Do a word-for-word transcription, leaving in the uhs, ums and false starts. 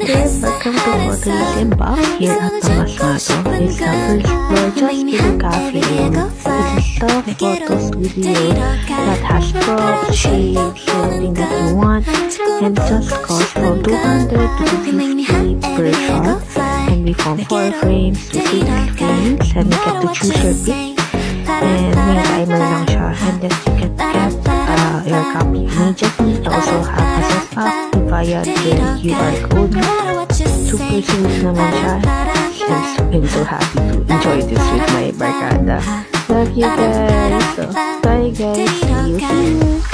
there, welcome to photoism bar here at Tomas. It's the first floor just to the cafe room. It's a stuff photo studio that has props, shapes, everything that you want, and just costs from two hundred to two hundred fifty per shot. And we found four frames with eight frames, and you get to choose your pick. And may timer lang siya, and then you can get uh, your copy immediately. You also have access up via the Q R code. Super smooth naman siya, and I'm so happy to enjoy this with my barkada. Love you guys. So, bye guys. See you soon.